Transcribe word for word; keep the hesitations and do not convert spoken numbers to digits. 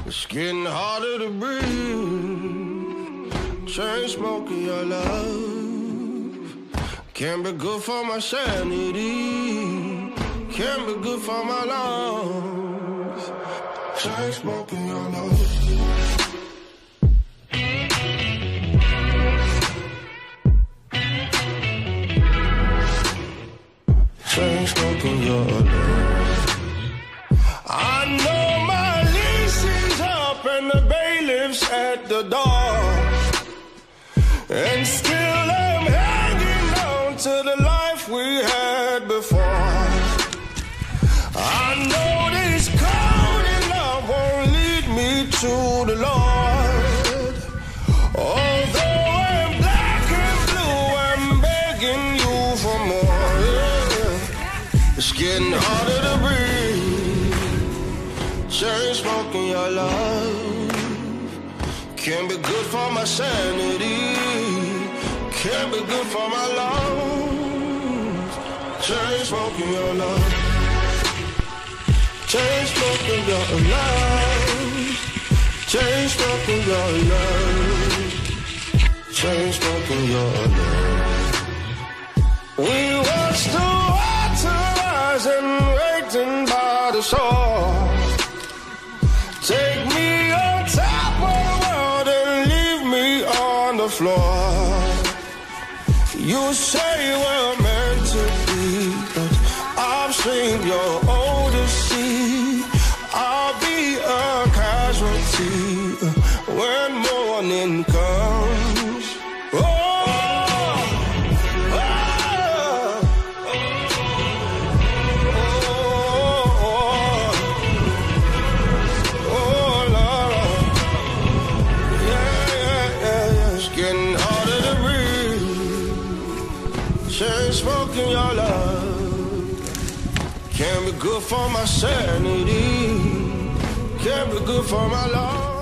It's getting harder to breathe. Chain smoking your love can't be good for my sanity, can't be good for my lungs. Chain smoking your love. Chain smoking your love. I know my lease is up and the bailiff's at the door, and still I'm hanging on to the life we had before. I know this cold love won't lead me to the Lord. Although I'm black and blue, I'm begging you for more. Yeah. It's getting harder to breathe. Chain smoking your love can't be good for my sanity, can't be good for my lungs. Chain smoking your love, chain smoking your love, chain smoking your love, chain smoking your love. We watched the water rise and waiting by the shore. Take me on top of the world and leave me on the floor. You say we're meant to be, but I've seen your Odyssey. I'll be a casualty when morning comes. Oh! Chain smoking your love can't be good for my sanity, can't be good for my love.